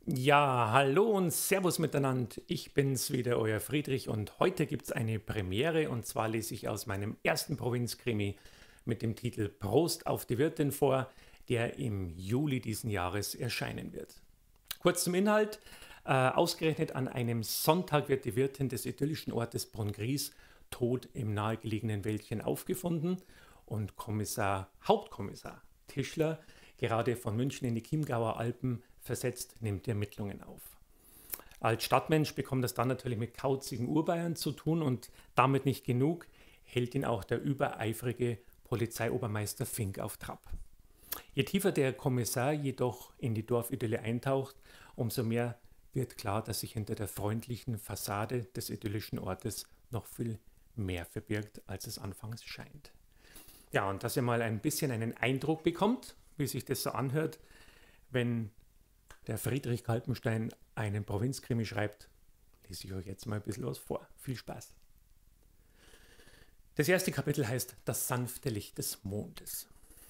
Ja, hallo und Servus miteinander. Ich bin's wieder, euer Friedrich, und heute gibt's eine Premiere, und zwar lese ich aus meinem ersten Provinzkrimi mit dem Titel Prost auf die Wirtin vor, der im Juli diesen Jahres erscheinen wird. Kurz zum Inhalt. Ausgerechnet an einem Sonntag wird die Wirtin des idyllischen Ortes Brunngries tot im nahegelegenen Wäldchen aufgefunden, und Hauptkommissar Tischler, gerade von München in die Chiemgauer Alpen versetzt, nimmt die Ermittlungen auf. Als Stadtmensch bekommt das dann natürlich mit kauzigen Urbayern zu tun, und damit nicht genug, hält ihn auch der übereifrige Polizeiobermeister Fink auf Trab. Je tiefer der Kommissar jedoch in die Dorfidylle eintaucht, umso mehr wird klar, dass sich hinter der freundlichen Fassade des idyllischen Ortes noch viel mehr verbirgt, als es anfangs scheint. Ja, und dass ihr mal ein bisschen einen Eindruck bekommt, wie sich das so anhört, wenn der Friedrich Kalpenstein einen Provinzkrimi schreibt, lese ich euch jetzt mal ein bisschen was vor. Viel Spaß. Das erste Kapitel heißt Das sanfte Licht des Mondes.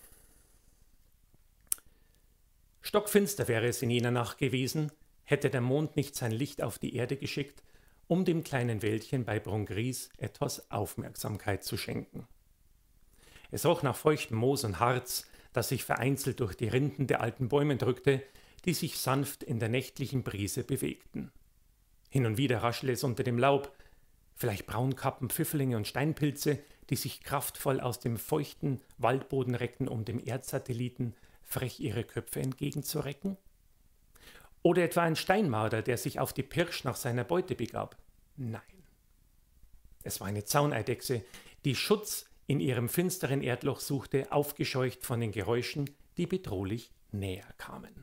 Stockfinster wäre es in jener Nacht gewesen, hätte der Mond nicht sein Licht auf die Erde geschickt, um dem kleinen Wäldchen bei Brunngries etwas Aufmerksamkeit zu schenken. Es roch nach feuchtem Moos und Harz, das sich vereinzelt durch die Rinden der alten Bäume drückte, die sich sanft in der nächtlichen Brise bewegten. Hin und wieder raschelte es unter dem Laub, vielleicht Braunkappen, Pfifferlinge und Steinpilze, die sich kraftvoll aus dem feuchten Waldboden reckten, um dem Erdsatelliten frech ihre Köpfe entgegenzurecken? Oder etwa ein Steinmarder, der sich auf die Pirsch nach seiner Beute begab? Nein. Es war eine Zauneidechse, die Schutz in ihrem finsteren Erdloch suchte, aufgescheucht von den Geräuschen, die bedrohlich näher kamen.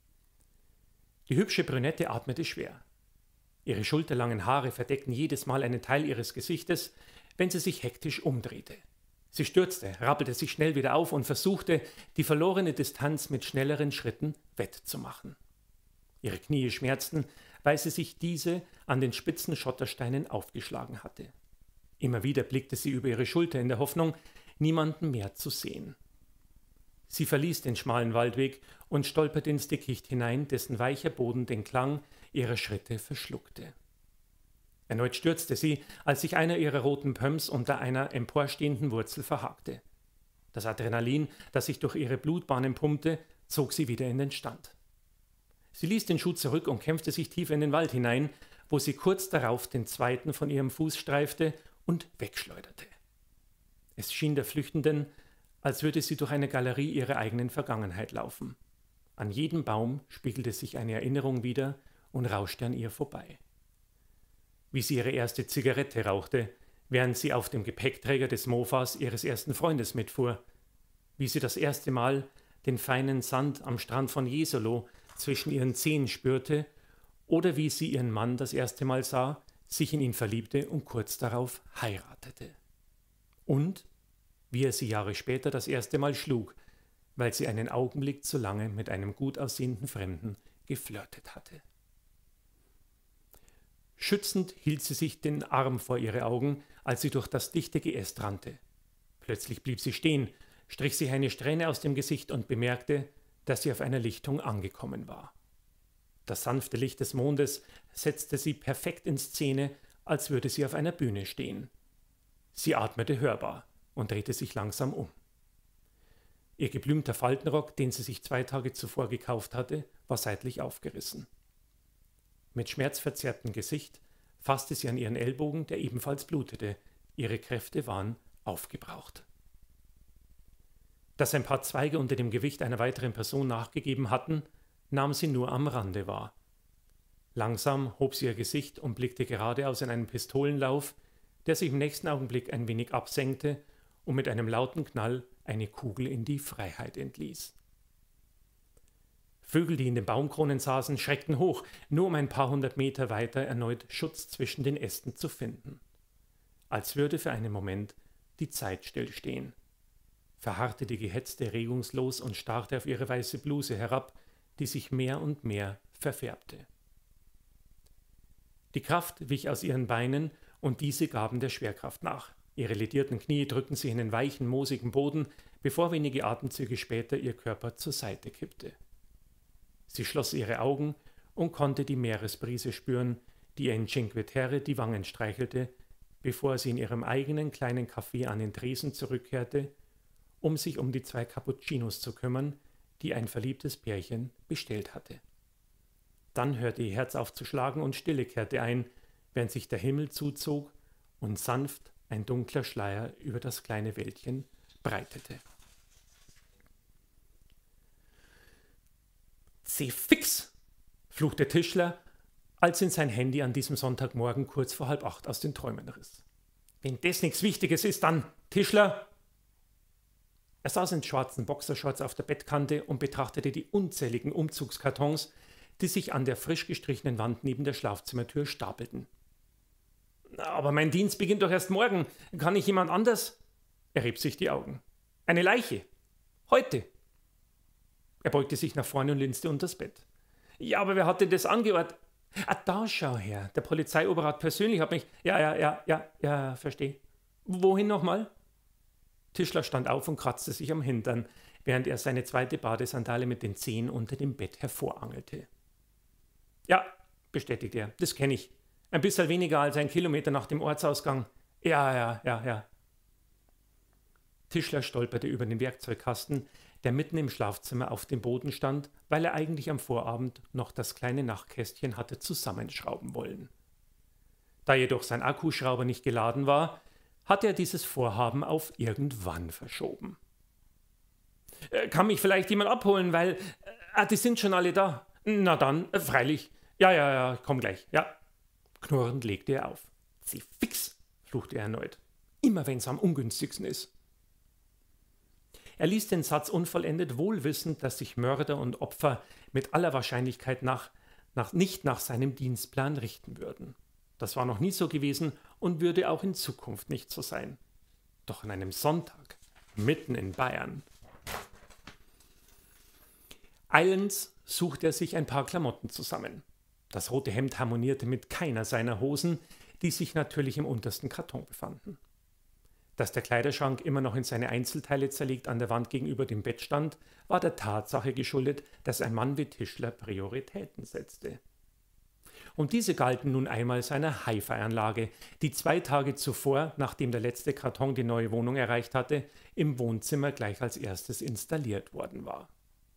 Die hübsche Brünette atmete schwer. Ihre schulterlangen Haare verdeckten jedes Mal einen Teil ihres Gesichtes, wenn sie sich hektisch umdrehte. Sie stürzte, rappelte sich schnell wieder auf und versuchte, die verlorene Distanz mit schnelleren Schritten wettzumachen. Ihre Knie schmerzten, weil sie sich diese an den spitzen Schottersteinen aufgeschlagen hatte. Immer wieder blickte sie über ihre Schulter in der Hoffnung, niemanden mehr zu sehen. Sie verließ den schmalen Waldweg und stolperte ins Dickicht hinein, dessen weicher Boden den Klang ihrer Schritte verschluckte. Erneut stürzte sie, als sich einer ihrer roten Pumps unter einer emporstehenden Wurzel verhakte. Das Adrenalin, das sich durch ihre Blutbahnen pumpte, zog sie wieder in den Stand. Sie ließ den Schuh zurück und kämpfte sich tief in den Wald hinein, wo sie kurz darauf den zweiten von ihrem Fuß streifte und wegschleuderte. Es schien der Flüchtenden, als würde sie durch eine Galerie ihrer eigenen Vergangenheit laufen. An jedem Baum spiegelte sich eine Erinnerung wider und rauschte an ihr vorbei. Wie sie ihre erste Zigarette rauchte, während sie auf dem Gepäckträger des Mofas ihres ersten Freundes mitfuhr. Wie sie das erste Mal den feinen Sand am Strand von Jesolo zwischen ihren Zehen spürte, oder wie sie ihren Mann das erste Mal sah, sich in ihn verliebte und kurz darauf heiratete. Und wie er sie Jahre später das erste Mal schlug, weil sie einen Augenblick zu lange mit einem gut aussehenden Fremden geflirtet hatte. Schützend hielt sie sich den Arm vor ihre Augen, als sie durch das dichte Geäst rannte. Plötzlich blieb sie stehen, strich sich eine Strähne aus dem Gesicht und bemerkte, dass sie auf einer Lichtung angekommen war. Das sanfte Licht des Mondes setzte sie perfekt in Szene, als würde sie auf einer Bühne stehen. Sie atmete hörbar und drehte sich langsam um. Ihr geblümter Faltenrock, den sie sich 2 Tage zuvor gekauft hatte, war seitlich aufgerissen. Mit schmerzverzerrtem Gesicht fasste sie an ihren Ellbogen, der ebenfalls blutete. Ihre Kräfte waren aufgebraucht. Dass ein paar Zweige unter dem Gewicht einer weiteren Person nachgegeben hatten, nahm sie nur am Rande wahr. Langsam hob sie ihr Gesicht und blickte geradeaus in einen Pistolenlauf, der sich im nächsten Augenblick ein wenig absenkte und mit einem lauten Knall eine Kugel in die Freiheit entließ. Vögel, die in den Baumkronen saßen, schreckten hoch, nur um ein paar 100 Meter weiter erneut Schutz zwischen den Ästen zu finden. Als würde für einen Moment die Zeit stillstehen. Verharrte die Gehetzte regungslos und starrte auf ihre weiße Bluse herab, die sich mehr und mehr verfärbte. Die Kraft wich aus ihren Beinen, und diese gaben der Schwerkraft nach. Ihre ledierten Knie drückten sich in den weichen, moosigen Boden, bevor wenige Atemzüge später ihr Körper zur Seite kippte. Sie schloss ihre Augen und konnte die Meeresbrise spüren, die ihr in Cinque Terre die Wangen streichelte, bevor sie in ihrem eigenen kleinen Café an den Tresen zurückkehrte, um sich um die 2 Cappuccinos zu kümmern, die ein verliebtes Pärchen bestellt hatte. Dann hörte ihr Herz auf zu schlagen und Stille kehrte ein, während sich der Himmel zuzog und sanft ein dunkler Schleier über das kleine Wäldchen breitete. »Seh fix«, fluchte Tischler, als ihn sein Handy an diesem Sonntagmorgen kurz vor 7:30 aus den Träumen riss. »Wenn das nichts Wichtiges ist, dann, Tischler!« Er saß in schwarzen Boxershorts auf der Bettkante und betrachtete die unzähligen Umzugskartons, die sich an der frisch gestrichenen Wand neben der Schlafzimmertür stapelten. »Aber mein Dienst beginnt doch erst morgen. Kann nicht jemand anders?« Er rieb sich die Augen. »Eine Leiche. Heute.« Er beugte sich nach vorne und linste unters Bett. »Ja, aber wer hat denn das angeordnet?« »Ah, da schau her. Der Polizeioberrat persönlich hat mich...« Ja, verstehe. Wohin nochmal?« Tischler stand auf und kratzte sich am Hintern, während er seine zweite Badesandale mit den Zehen unter dem Bett hervorangelte. »Ja«, bestätigte er, »das kenne ich. Ein bisschen weniger als 1 Kilometer nach dem Ortsausgang. Ja. Tischler stolperte über den Werkzeugkasten, der mitten im Schlafzimmer auf dem Boden stand, weil er eigentlich am Vorabend noch das kleine Nachtkästchen hatte zusammenschrauben wollen. Da jedoch sein Akkuschrauber nicht geladen war, hatte er dieses Vorhaben auf irgendwann verschoben. »Kann mich vielleicht jemand abholen, weil... die sind schon alle da. Na dann, freilich. Ja, ich komm gleich, ja.« Knurrend legte er auf. »Sieh fix«, fluchte er erneut. »Immer wenn's am ungünstigsten ist.« Er ließ den Satz unvollendet, wohl wissend, dass sich Mörder und Opfer mit aller Wahrscheinlichkeit nicht nach seinem Dienstplan richten würden. Das war noch nie so gewesen und würde auch in Zukunft nicht so sein. Doch an einem Sonntag, mitten in Bayern. Eilends suchte er sich ein paar Klamotten zusammen. Das rote Hemd harmonierte mit keiner seiner Hosen, die sich natürlich im untersten Karton befanden. Dass der Kleiderschrank immer noch in seine Einzelteile zerlegt an der Wand gegenüber dem Bett stand, war der Tatsache geschuldet, dass ein Mann wie Tischler Prioritäten setzte. Und diese galten nun einmal seiner Hi-Fi-Anlage, die 2 Tage zuvor, nachdem der letzte Karton die neue Wohnung erreicht hatte, im Wohnzimmer gleich als erstes installiert worden war.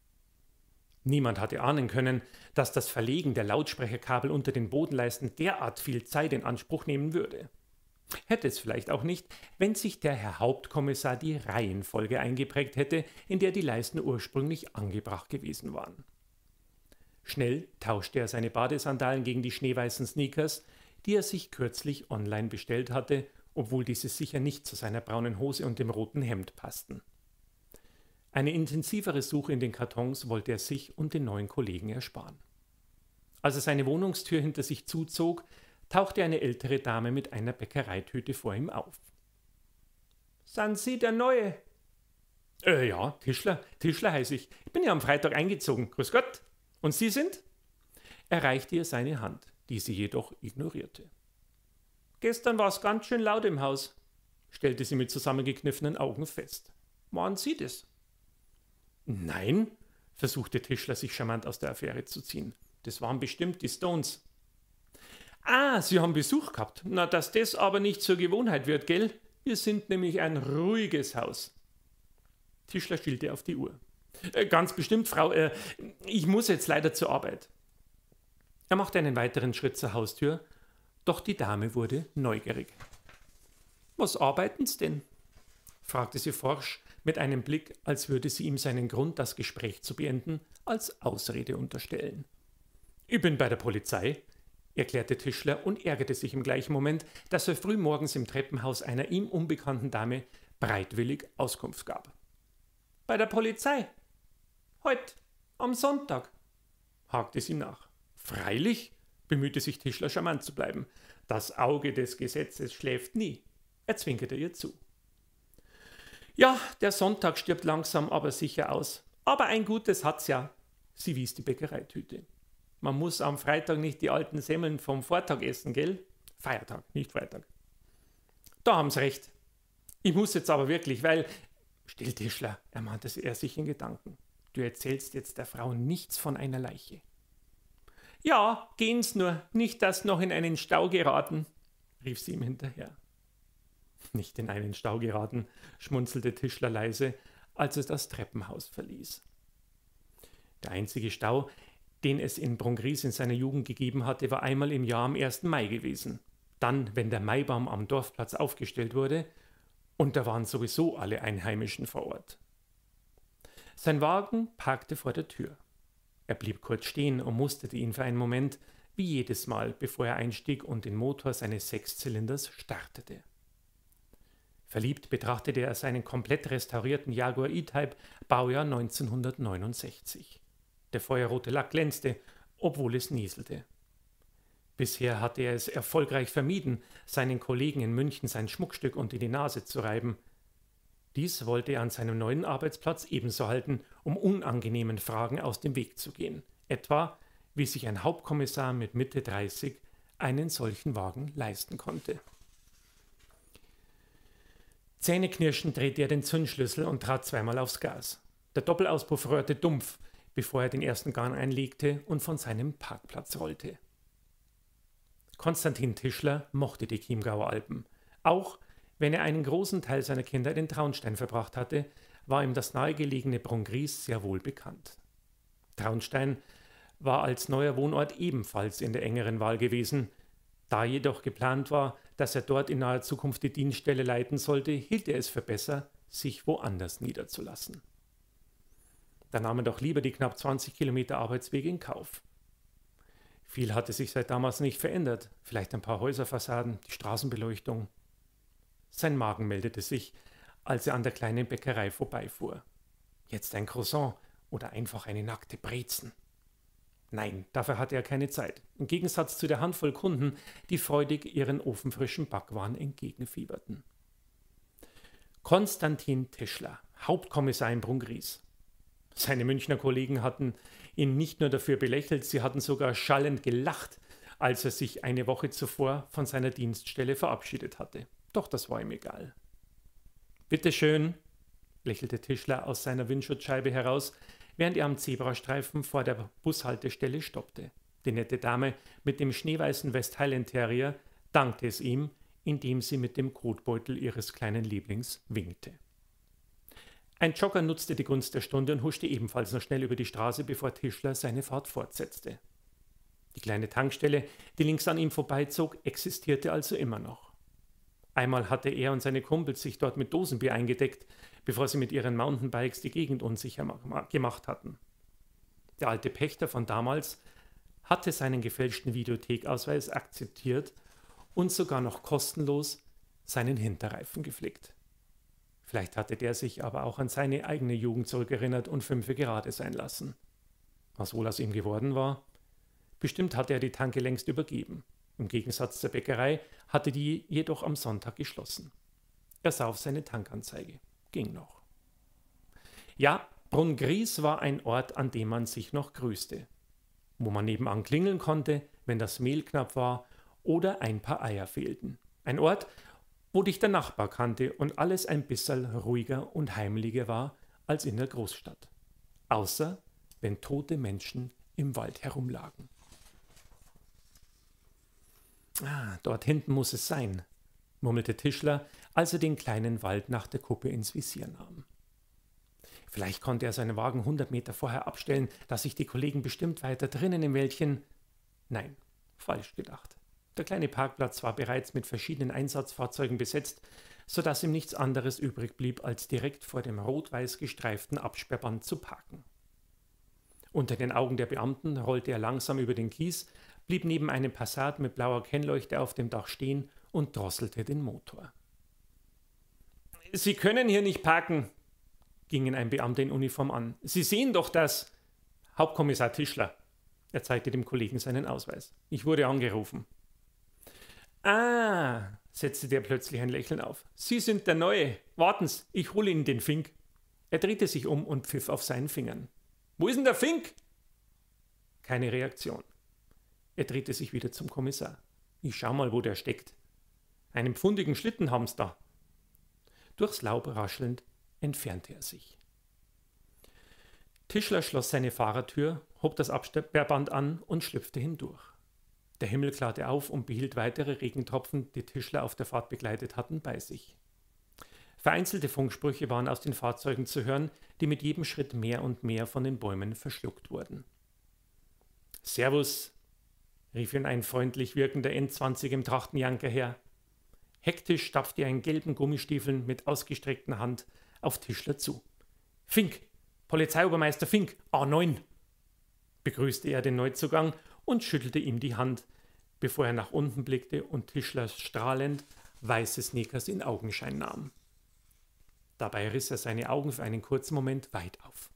Niemand hatte ahnen können, dass das Verlegen der Lautsprecherkabel unter den Bodenleisten derart viel Zeit in Anspruch nehmen würde. Hätte es vielleicht auch nicht, wenn sich der Herr Hauptkommissar die Reihenfolge eingeprägt hätte, in der die Leisten ursprünglich angebracht gewesen waren. Schnell tauschte er seine Badesandalen gegen die schneeweißen Sneakers, die er sich kürzlich online bestellt hatte, obwohl diese sicher nicht zu seiner braunen Hose und dem roten Hemd passten. Eine intensivere Suche in den Kartons wollte er sich und den neuen Kollegen ersparen. Als er seine Wohnungstür hinter sich zuzog, tauchte eine ältere Dame mit einer Bäckereitüte vor ihm auf. »Sind Sie der Neue?« Ja, Tischler heiße ich. Ich bin ja am Freitag eingezogen. Grüß Gott. Und Sie sind?« Er reichte ihr seine Hand, die sie jedoch ignorierte. »Gestern war es ganz schön laut im Haus«, stellte sie mit zusammengekniffenen Augen fest. »Waren Sie das?« »Nein«, versuchte Tischler, sich charmant aus der Affäre zu ziehen. »Das waren bestimmt die Stones.« »Ah, Sie haben Besuch gehabt. Na, dass das aber nicht zur Gewohnheit wird, gell? Wir sind nämlich ein ruhiges Haus.« Tischler schielte auf die Uhr. »Ganz bestimmt, Frau. Ich muss jetzt leider zur Arbeit.« Er machte einen weiteren Schritt zur Haustür, doch die Dame wurde neugierig. »Was arbeiten Sie denn?« fragte sie forsch, mit einem Blick, als würde sie ihm seinen Grund, das Gespräch zu beenden, als Ausrede unterstellen. »Ich bin bei der Polizei«, erklärte Tischler und ärgerte sich im gleichen Moment, dass er frühmorgens im Treppenhaus einer ihm unbekannten Dame bereitwillig Auskunft gab. »Bei der Polizei? Heut, am Sonntag?« hakte sie nach. »Freilich«, bemühte sich Tischler charmant zu bleiben. »Das Auge des Gesetzes schläft nie«, er zwinkerte ihr zu. »Ja, der Sonntag stirbt langsam, aber sicher aus. Aber ein Gutes hat's ja«, sie wies die Bäckereitüte. »Man muss am Freitag nicht die alten Semmeln vom Vortag essen, gell? Feiertag, nicht Freitag.« »Da haben Sie recht. Ich muss jetzt aber wirklich, weil...« »Still, Tischler«, ermahnte er sich in Gedanken. »Du erzählst jetzt der Frau nichts von einer Leiche.« Ja, gehen's nur, nicht dass noch in einen Stau geraten, rief sie ihm hinterher. Nicht in einen Stau geraten, schmunzelte Tischler leise, als er das Treppenhaus verließ. Der einzige Stau, den es in Brunggries in seiner Jugend gegeben hatte, war einmal im Jahr am 1. Mai gewesen. Dann, wenn der Maibaum am Dorfplatz aufgestellt wurde, und da waren sowieso alle Einheimischen vor Ort. Sein Wagen parkte vor der Tür. Er blieb kurz stehen und musterte ihn für einen Moment, wie jedes Mal, bevor er einstieg und den Motor seines Sechszylinders startete. Verliebt betrachtete er seinen komplett restaurierten Jaguar E-Type, Baujahr 1969. Der feuerrote Lack glänzte, obwohl es nieselte. Bisher hatte er es erfolgreich vermieden, seinen Kollegen in München sein Schmuckstück unter die Nase zu reiben. Dies wollte er an seinem neuen Arbeitsplatz ebenso halten, um unangenehmen Fragen aus dem Weg zu gehen. Etwa, wie sich ein Hauptkommissar mit Mitte 30 einen solchen Wagen leisten konnte. Zähneknirschend drehte er den Zündschlüssel und trat zweimal aufs Gas. Der Doppelauspuff röhrte dumpf, bevor er den ersten Gang einlegte und von seinem Parkplatz rollte. Konstantin Tischler mochte die Chiemgauer Alpen. Auch wenn er einen großen Teil seiner Kindheit in Traunstein verbracht hatte, war ihm das nahegelegene Brunggries sehr wohl bekannt. Traunstein war als neuer Wohnort ebenfalls in der engeren Wahl gewesen. Da jedoch geplant war, dass er dort in naher Zukunft die Dienststelle leiten sollte, hielt er es für besser, sich woanders niederzulassen. Da nahm er doch lieber die knapp 20 Kilometer Arbeitsweg in Kauf. Viel hatte sich seit damals nicht verändert, vielleicht ein paar Häuserfassaden, die Straßenbeleuchtung. Sein Magen meldete sich, als er an der kleinen Bäckerei vorbeifuhr. Jetzt ein Croissant oder einfach eine nackte Brezen. Nein, dafür hatte er keine Zeit. Im Gegensatz zu der Handvoll Kunden, die freudig ihren ofenfrischen Backwaren entgegenfieberten. Konstantin Tischler, Hauptkommissar in Brunggries. Seine Münchner Kollegen hatten ihn nicht nur dafür belächelt, sie hatten sogar schallend gelacht, als er sich eine Woche zuvor von seiner Dienststelle verabschiedet hatte. Doch das war ihm egal. »Bitte schön«, lächelte Tischler aus seiner Windschutzscheibe heraus, während er am Zebrastreifen vor der Bushaltestelle stoppte. Die nette Dame mit dem schneeweißen West Highland Terrier dankte es ihm, indem sie mit dem Kotbeutel ihres kleinen Lieblings winkte. Ein Jogger nutzte die Gunst der Stunde und huschte ebenfalls noch schnell über die Straße, bevor Tischler seine Fahrt fortsetzte. Die kleine Tankstelle, die links an ihm vorbeizog, existierte also immer noch. Einmal hatte er und seine Kumpels sich dort mit Dosenbier eingedeckt, bevor sie mit ihren Mountainbikes die Gegend unsicher gemacht hatten. Der alte Pächter von damals hatte seinen gefälschten Videothekausweis akzeptiert und sogar noch kostenlos seinen Hinterreifen geflickt. Vielleicht hatte der sich aber auch an seine eigene Jugend zurückerinnert und 5 gerade sein lassen. Was wohl aus ihm geworden war? Bestimmt hatte er die Tanke längst übergeben. Im Gegensatz zur Bäckerei hatte die jedoch am Sonntag geschlossen. Er sah auf seine Tankanzeige. Ging noch. Ja, Brunggries war ein Ort, an dem man sich noch grüßte. Wo man nebenan klingeln konnte, wenn das Mehl knapp war oder ein paar Eier fehlten. Ein Ort, wo dich der Nachbar kannte und alles ein bisschen ruhiger und heimlicher war als in der Großstadt. Außer wenn tote Menschen im Wald herumlagen. Dort hinten muss es sein, murmelte Tischler, als er den kleinen Wald nach der Kuppe ins Visier nahm. Vielleicht konnte er seinen Wagen 100 Meter vorher abstellen, dass sich die Kollegen bestimmt weiter drinnen im Wäldchen. Nein, falsch gedacht. Der kleine Parkplatz war bereits mit verschiedenen Einsatzfahrzeugen besetzt, sodass ihm nichts anderes übrig blieb, als direkt vor dem rot-weiß gestreiften Absperrband zu parken. Unter den Augen der Beamten rollte er langsam über den Kies, blieb neben einem Passat mit blauer Kennleuchte auf dem Dach stehen und drosselte den Motor. »Sie können hier nicht parken«, ging ihn ein Beamter in Uniform an. »Sie sehen doch das...« »Hauptkommissar Tischler«, er zeigte dem Kollegen seinen Ausweis. »Ich wurde angerufen.« »Ah«, setzte der plötzlich ein Lächeln auf. »Sie sind der Neue. Warten's, ich hole Ihnen den Fink.« Er drehte sich um und pfiff auf seinen Fingern. »Wo ist denn der Fink?« Keine Reaktion. Er drehte sich wieder zum Kommissar. »Ich schau mal, wo der steckt. Einen pfundigen Schlitten haben's da.« Durchs Laub raschelnd entfernte er sich. Tischler schloss seine Fahrertür, hob das Absperrband an und schlüpfte hindurch. Der Himmel klarte auf und behielt weitere Regentropfen, die Tischler auf der Fahrt begleitet hatten, bei sich. Vereinzelte Funksprüche waren aus den Fahrzeugen zu hören, die mit jedem Schritt mehr und mehr von den Bäumen verschluckt wurden. »Servus«, rief ihn ein freundlich wirkender N20 im Trachtenjanker her. Hektisch stapfte er in gelben Gummistiefeln mit ausgestreckter Hand auf Tischler zu. »Fink, Polizeiobermeister Fink, A9«, begrüßte er den Neuzugang und schüttelte ihm die Hand, bevor er nach unten blickte und Tischler strahlend weiße Sneakers in Augenschein nahm. Dabei riss er seine Augen für einen kurzen Moment weit auf.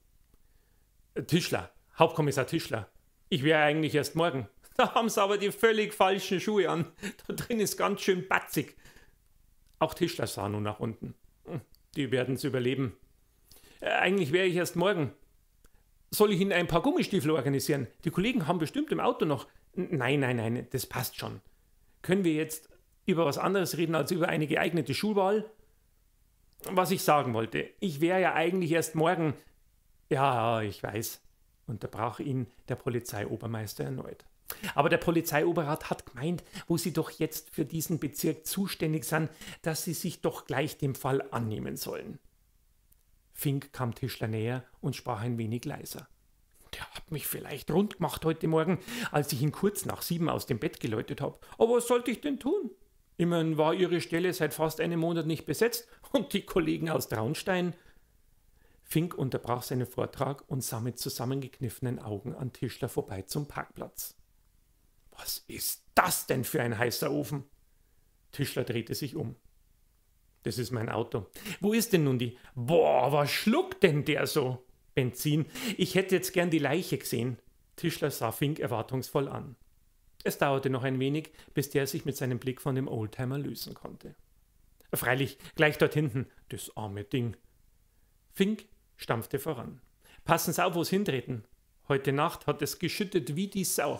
»Tischler, Hauptkommissar Tischler, ich wäre eigentlich erst morgen. Da haben Sie aber die völlig falschen Schuhe an. Da drin ist ganz schön batzig.« Auch Tischler sah nun nach unten. »Die werden's überleben. Eigentlich wäre ich erst morgen. Soll ich Ihnen ein paar Gummistiefel organisieren? Die Kollegen haben bestimmt im Auto noch.« Nein, das passt schon. Können wir jetzt über was anderes reden als über eine geeignete Schulwahl?« »Was ich sagen wollte, ich wäre ja eigentlich erst morgen.« »Ja, ich weiß«, unterbrach ihn der Polizeiobermeister erneut. »Aber der Polizeioberrat hat gemeint, wo Sie doch jetzt für diesen Bezirk zuständig sind, dass Sie sich doch gleich dem Fall annehmen sollen.« Fink kam Tischler näher und sprach ein wenig leiser. »Der hat mich vielleicht rund gemacht heute Morgen, als ich ihn kurz nach 7 aus dem Bett geläutet habe. Aber was sollte ich denn tun? Immerhin war Ihre Stelle seit fast einem Monat nicht besetzt und die Kollegen aus Traunstein.« Fink unterbrach seinen Vortrag und sah mit zusammengekniffenen Augen an Tischler vorbei zum Parkplatz. »Was ist das denn für ein heißer Ofen?« Tischler drehte sich um. »Das ist mein Auto.« »Wo ist denn nun die?« »Boah, was schluckt denn der so?« »Benzin. Ich hätte jetzt gern die Leiche gesehen.« Tischler sah Fink erwartungsvoll an. Es dauerte noch ein wenig, bis der sich mit seinem Blick von dem Oldtimer lösen konnte. »Freilich, gleich dort hinten, das arme Ding.« Fink stampfte voran. »Passen Sie auf, wo Sie hintreten. Heute Nacht hat es geschüttet wie die Sau.«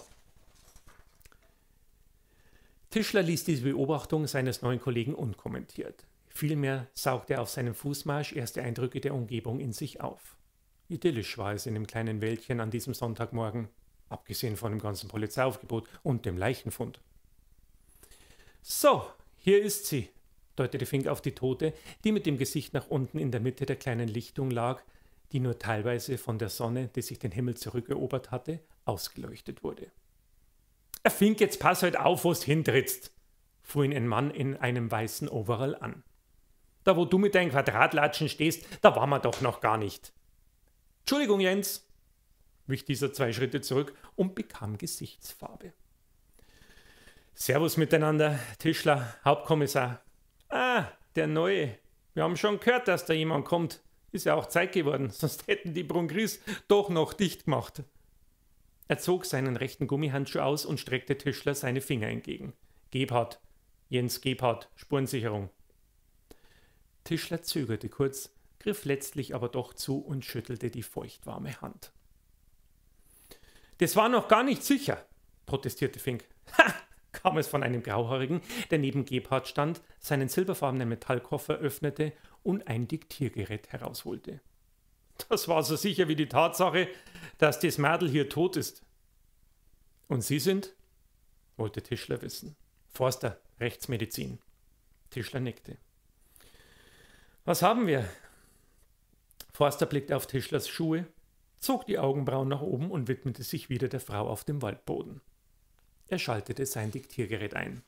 Tischler ließ diese Beobachtung seines neuen Kollegen unkommentiert. Vielmehr saugte er auf seinem Fußmarsch erste Eindrücke der Umgebung in sich auf. Idyllisch war es in dem kleinen Wäldchen an diesem Sonntagmorgen, abgesehen von dem ganzen Polizeiaufgebot und dem Leichenfund. »So, hier ist sie«, deutete Fink auf die Tote, die mit dem Gesicht nach unten in der Mitte der kleinen Lichtung lag, die nur teilweise von der Sonne, die sich den Himmel zurückerobert hatte, ausgeleuchtet wurde. »Fink, jetzt pass halt auf, wo's hintrittst«, fuhr ihn ein Mann in einem weißen Overall an. »Da, wo du mit deinen Quadratlatschen stehst, da waren wir doch noch gar nicht.« »Entschuldigung, Jens«, wich dieser 2 Schritte zurück und bekam Gesichtsfarbe. »Servus miteinander, Tischler, Hauptkommissar.« »Ah, der Neue. Wir haben schon gehört, dass da jemand kommt. Ist ja auch Zeit geworden, sonst hätten die Brungris doch noch dicht gemacht.« Er zog seinen rechten Gummihandschuh aus und streckte Tischler seine Finger entgegen. »Gebhardt, Jens Gebhardt, Spurensicherung.« Tischler zögerte kurz, griff letztlich aber doch zu und schüttelte die feuchtwarme Hand. »Das war noch gar nicht sicher«, protestierte Fink. »Ha!« kam es von einem Grauhaarigen, der neben Gebhardt stand, seinen silberfarbenen Metallkoffer öffnete und ein Diktiergerät herausholte. »Das war so sicher wie die Tatsache, dass das Mädel hier tot ist.« »Und Sie sind?«, wollte Tischler wissen. »Forster, Rechtsmedizin.« Tischler nickte. »Was haben wir?« Forster blickte auf Tischlers Schuhe, zog die Augenbrauen nach oben und widmete sich wieder der Frau auf dem Waldboden. Er schaltete sein Diktiergerät ein.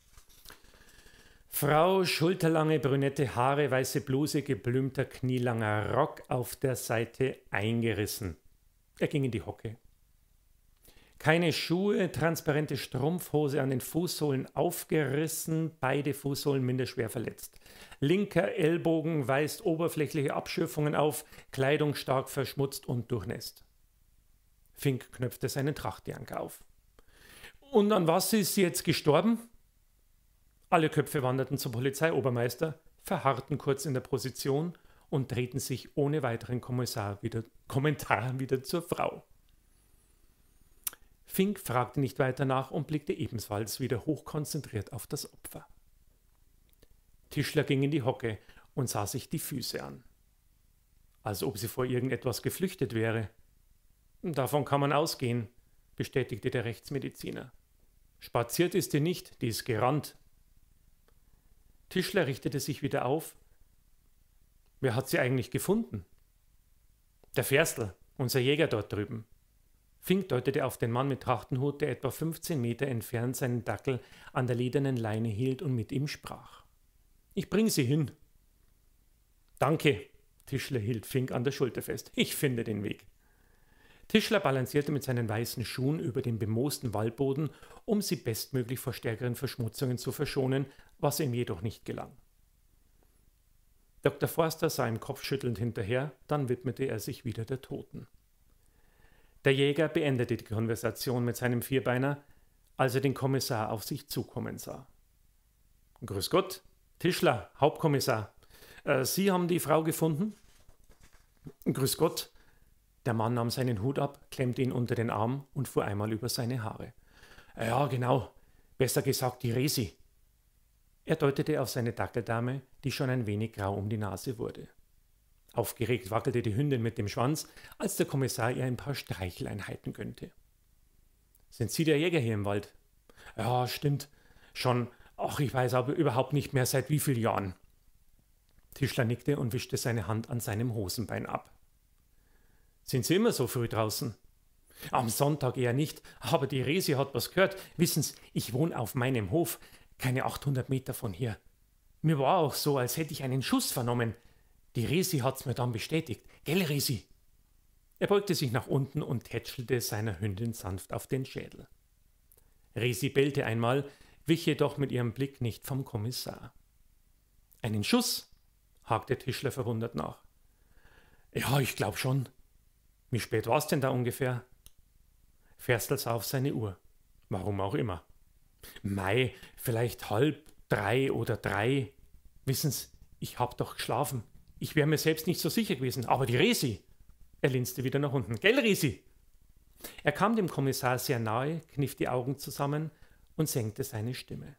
Frau, schulterlange brünette Haare, weiße Bluse, geblümter knielanger Rock auf der Seite eingerissen. Er ging in die Hocke. Keine Schuhe, transparente Strumpfhose an den Fußsohlen aufgerissen, beide Fußsohlen minderschwer verletzt. Linker Ellbogen weist oberflächliche Abschürfungen auf, Kleidung stark verschmutzt und durchnässt. Fink knöpfte seinen Trachtjanker auf. »Und an was ist sie jetzt gestorben?« Alle Köpfe wanderten zum Polizeiobermeister, verharrten kurz in der Position und drehten sich ohne weiteren Kommentar wieder zur Frau. Fink fragte nicht weiter nach und blickte ebenfalls wieder hochkonzentriert auf das Opfer. Tischler ging in die Hocke und sah sich die Füße an. Als ob sie vor irgendetwas geflüchtet wäre. Davon kann man ausgehen, bestätigte der Rechtsmediziner. Spaziert ist die nicht, die ist gerannt. Tischler richtete sich wieder auf. Wer hat sie eigentlich gefunden? Der Ferstl, unser Jäger dort drüben. Fink deutete auf den Mann mit Trachtenhut, der etwa 15 Meter entfernt seinen Dackel an der ledernen Leine hielt und mit ihm sprach. Ich bring sie hin. Danke, Tischler hielt Fink an der Schulter fest. Ich finde den Weg. Tischler balancierte mit seinen weißen Schuhen über den bemoosten Waldboden, um sie bestmöglich vor stärkeren Verschmutzungen zu verschonen, was ihm jedoch nicht gelang. Dr. Forster sah ihm kopfschüttelnd hinterher, dann widmete er sich wieder der Toten. Der Jäger beendete die Konversation mit seinem Vierbeiner, als er den Kommissar auf sich zukommen sah. »Grüß Gott, Tischler, Hauptkommissar. Sie haben die Frau gefunden?« »Grüß Gott.« Der Mann nahm seinen Hut ab, klemmte ihn unter den Arm und fuhr einmal über seine Haare. »Ja, genau. Besser gesagt die Resi.« Er deutete auf seine Dackeldame, die schon ein wenig grau um die Nase wurde. Aufgeregt wackelte die Hündin mit dem Schwanz, als der Kommissar ihr ein paar Streicheleinheiten gönnte. »Sind Sie der Jäger hier im Wald?« »Ja, stimmt. Schon. Ach, ich weiß aber überhaupt nicht mehr, seit wie vielen Jahren.« Tischler nickte und wischte seine Hand an seinem Hosenbein ab. »Sind Sie immer so früh draußen?« »Am Sonntag eher nicht, aber die Resi hat was gehört. Wissen Sie, ich wohne auf meinem Hof, keine 800 Meter von hier. Mir war auch so, als hätte ich einen Schuss vernommen. Die Resi hat's mir dann bestätigt. Gell, Resi?« Er beugte sich nach unten und tätschelte seiner Hündin sanft auf den Schädel. Resi bellte einmal, wich jedoch mit ihrem Blick nicht vom Kommissar. »Einen Schuss?« hakte Tischler verwundert nach. »Ja, ich glaub schon.« »Wie spät war's denn da ungefähr?« Ferstl sah auf seine Uhr. Warum auch immer. »Mei, vielleicht 2:30 oder 3. Wissen Sie, ich hab doch geschlafen. Ich wär mir selbst nicht so sicher gewesen. Aber die Resi!« Er linste wieder nach unten. »Gell, Resi?« Er kam dem Kommissar sehr nahe, kniff die Augen zusammen und senkte seine Stimme.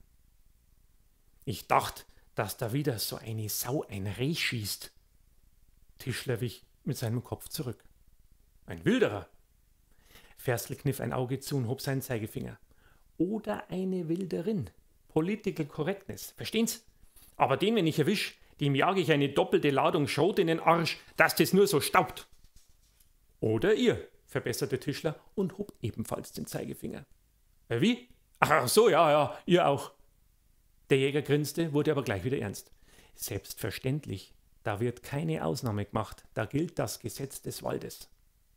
»Ich dacht, dass da wieder so eine Sau ein Reh schießt.« Tischler wich mit seinem Kopf zurück. »Ein Wilderer!« Ferstl kniff ein Auge zu und hob seinen Zeigefinger. »Oder eine Wilderin. Political Correctness. Verstehen's? Aber den, wenn ich erwisch, dem jage ich eine doppelte Ladung Schrot in den Arsch, dass das nur so staubt.« »Oder ihr«, verbesserte Tischler und hob ebenfalls den Zeigefinger. »Wie? Ach so, ja, ihr auch.« Der Jäger grinste, wurde aber gleich wieder ernst. »Selbstverständlich, da wird keine Ausnahme gemacht, da gilt das Gesetz des Waldes.«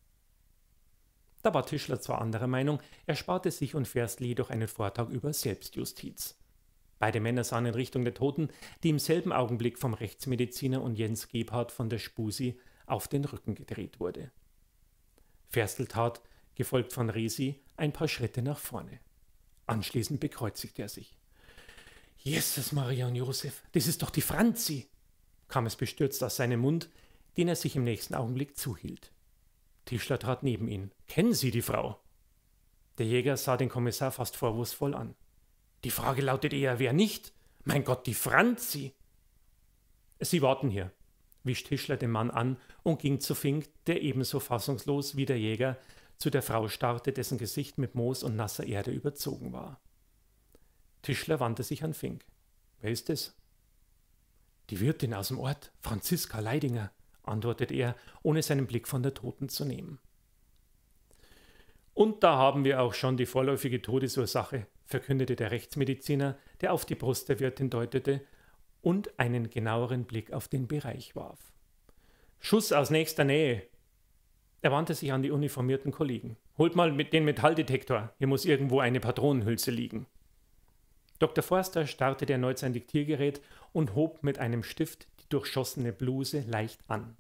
Da war Tischler zwar anderer Meinung, ersparte sich und Ferstl jedoch einen Vortrag über Selbstjustiz. Beide Männer sahen in Richtung der Toten, die im selben Augenblick vom Rechtsmediziner und Jens Gebhardt von der Spusi auf den Rücken gedreht wurde. Ferstl tat, gefolgt von Resi, ein paar Schritte nach vorne. Anschließend bekreuzigte er sich. »Jesus, Maria und Josef, das ist doch die Franzi«, kam es bestürzt aus seinem Mund, den er sich im nächsten Augenblick zuhielt. Tischler trat neben ihn. »Kennen Sie die Frau?« Der Jäger sah den Kommissar fast vorwurfsvoll an. »Die Frage lautet eher, wer nicht? Mein Gott, die Franzi!« »Sie warten hier«, wies Tischler den Mann an und ging zu Fink, der ebenso fassungslos wie der Jäger zu der Frau starrte, dessen Gesicht mit Moos und nasser Erde überzogen war. Tischler wandte sich an Fink. »Wer ist es?« »Die Wirtin aus dem Ort, Franziska Leidinger«, antwortete er, ohne seinen Blick von der Toten zu nehmen. »Und da haben wir auch schon die vorläufige Todesursache«, verkündete der Rechtsmediziner, der auf die Brust der Wirtin deutete und einen genaueren Blick auf den Bereich warf. »Schuss aus nächster Nähe.« Er wandte sich an die uniformierten Kollegen. »Holt mal den Metalldetektor, hier muss irgendwo eine Patronenhülse liegen.« Dr. Forster startete erneut sein Diktiergerät und hob mit einem Stift die durchschossene Bluse leicht an.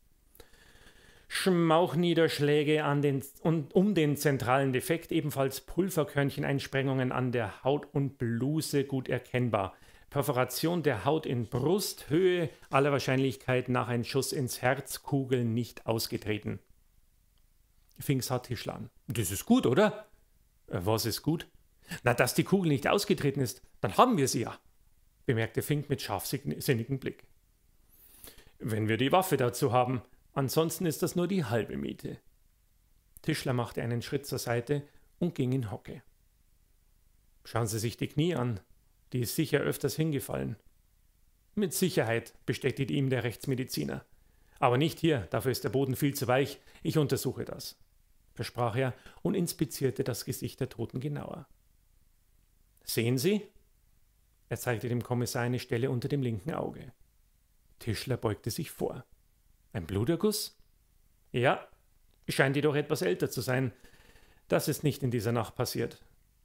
Schmauchniederschläge um den zentralen Defekt, ebenfalls Pulverkörncheneinsprengungen an der Haut und Bluse gut erkennbar. Perforation der Haut in Brusthöhe, aller Wahrscheinlichkeit nach ein Schuss ins Herz, Kugeln nicht ausgetreten. Fink sah Tischler an. »Das ist gut, oder?« »Was ist gut?« »Na, dass die Kugel nicht ausgetreten ist, dann haben wir sie ja«, bemerkte Fink mit scharfsinnigem Blick. »Wenn wir die Waffe dazu haben, ansonsten ist das nur die halbe Miete.« Tischler machte einen Schritt zur Seite und ging in Hocke. Schauen Sie sich die Knie an, die ist sicher öfters hingefallen. Mit Sicherheit, bestätigte ihm der Rechtsmediziner. Aber nicht hier, dafür ist der Boden viel zu weich, ich untersuche das, versprach er und inspizierte das Gesicht der Toten genauer. Sehen Sie? Er zeigte dem Kommissar eine Stelle unter dem linken Auge. Tischler beugte sich vor. Ein Bluterguss? Ja, scheint jedoch etwas älter zu sein. Das ist nicht in dieser Nacht passiert.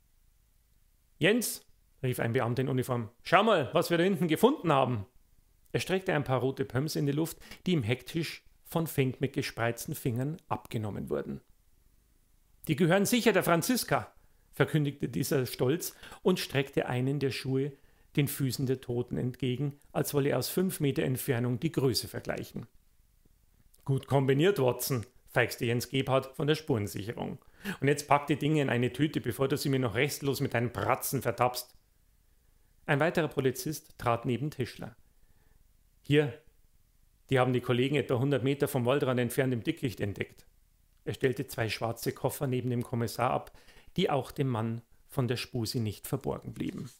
Jens, rief ein Beamter in Uniform, schau mal, was wir da hinten gefunden haben. Er streckte ein paar rote Pöms in die Luft, die ihm hektisch von Fink mit gespreizten Fingern abgenommen wurden. Die gehören sicher der Franziska, verkündigte dieser stolz und streckte einen der Schuhe den Füßen der Toten entgegen, als wolle er aus 5 Meter Entfernung die Größe vergleichen. Gut kombiniert, Watson, feixte Jens Gebhardt von der Spurensicherung. Und jetzt pack die Dinge in eine Tüte, bevor du sie mir noch restlos mit deinen Pratzen vertappst. Ein weiterer Polizist trat neben Tischler. Hier, die haben die Kollegen etwa 100 Meter vom Waldrand entfernt im Dickicht entdeckt. Er stellte 2 schwarze Koffer neben dem Kommissar ab, die auch dem Mann von der Spusi nicht verborgen blieben.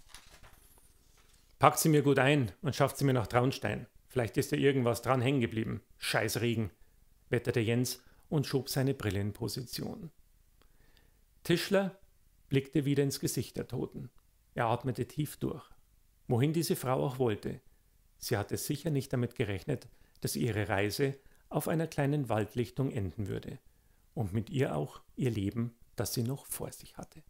Packt sie mir gut ein und schafft sie mir nach Traunstein. Vielleicht ist ja irgendwas dran hängen geblieben. Scheiß Regen, wetterte Jens und schob seine Brille in Position. Tischler blickte wieder ins Gesicht der Toten. Er atmete tief durch. Wohin diese Frau auch wollte. Sie hatte sicher nicht damit gerechnet, dass ihre Reise auf einer kleinen Waldlichtung enden würde. Und mit ihr auch ihr Leben, das sie noch vor sich hatte.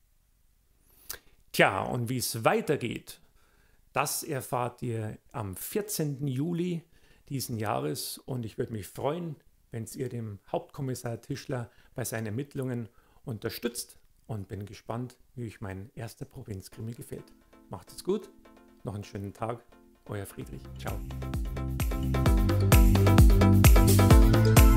Tja, und wie es weitergeht, das erfahrt ihr am 14. Juli diesen Jahres. Und ich würde mich freuen, wenn ihr dem Hauptkommissar Tischler bei seinen Ermittlungen unterstützt. Und bin gespannt, wie euch mein erster Provinzkrimi gefällt. Macht es gut, noch einen schönen Tag. Euer Friedrich. Ciao.